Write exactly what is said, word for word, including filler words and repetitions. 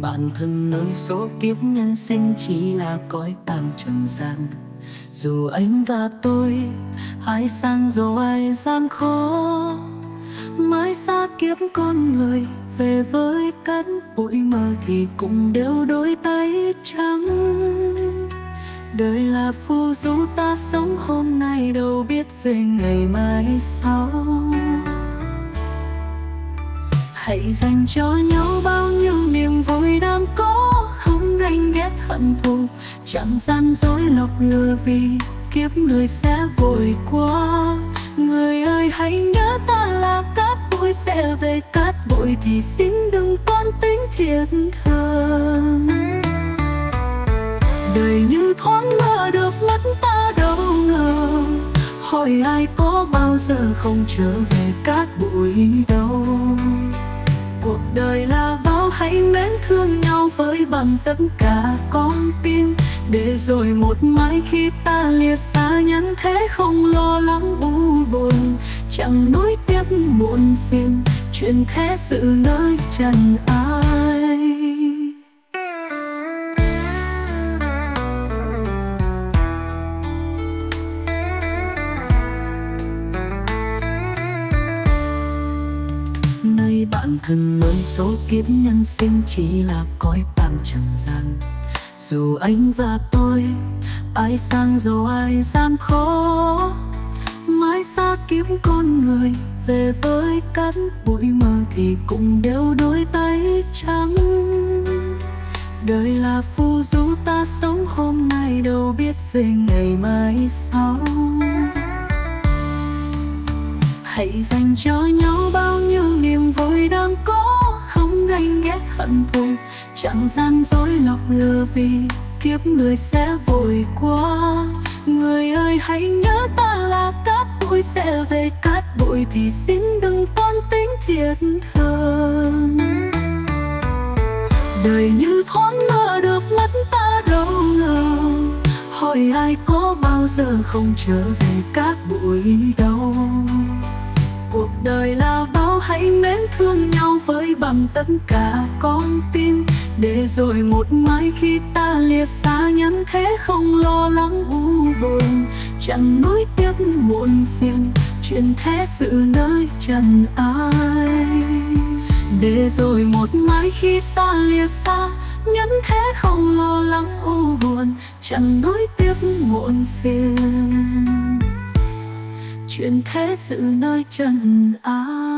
bản thân nơi số kiếp nhân sinh chỉ là cõi tạm trần gian. Dù anh và tôi ai sang dầu ai gian khó, mãi xa kiếp con người về với cát bụi mờ thì cũng đều đôi tay trắng. Đời là phù du ta sống hôm nay đâu biết về ngày mai sau. Hãy dành cho nhau bao nhiêu niềm vui đang có, không ganh ghét hận thù, chẳng gian dối lọc lừa vì kiếp người sẽ vội qua. Người ơi hãy nhớ ta là cát bụi sẽ về cát bụi thì xin đừng toan tính thiệt hơn. Đời như thoáng mơ được mất ta đâu ngờ, hỏi ai có bao giờ không trở về cát bụi đâu. Cuộc đời là bao hãy mến thương nhau với bằng tất cả con tim, để rồi một mai khi ta lìa xa nhân thế không lo lắng u buồn, chẳng nuối tiếc muộn phiền chuyện thế sự nơi trần ai. Nay bản thân nơi số kiếp nhân sinh chỉ là cõi tạm trần gian. Dù anh và tôi ai sang giàu ai gian khó, mãi xa kiếp con người về với cát bụi mờ thì cũng đều đôi tay trắng. Đời là phù du ta sống hôm nay đâu biết về ngày mai sau. Hãy dành cho nhau bao nhiêu niềm vui đang có, không ganh ghét hận thù, chẳng gian dối lọc lừa vì kiếp người sẽ vội qua. Người ơi hãy nhớ ta là cát bụi sẽ về cát bụi thì xin đừng toan tính thiệt hơn. Đời như thoáng mơ được mất ta đâu ngờ, hỏi ai có bao giờ không trở về cát bụi đâu. Cuộc đời là bao hãy mến thương nhau với bằng tất cả con tim, để rồi một mai khi ta lìa xa nhân thế không lo lắng u buồn, chẳng nuối tiếc muộn phiền chuyện thế sự nơi trần ai. Để rồi một mai khi ta lìa xa nhân thế không lo lắng u buồn, chẳng nuối tiếc muộn phiền chuyện thế sự nơi trần ai.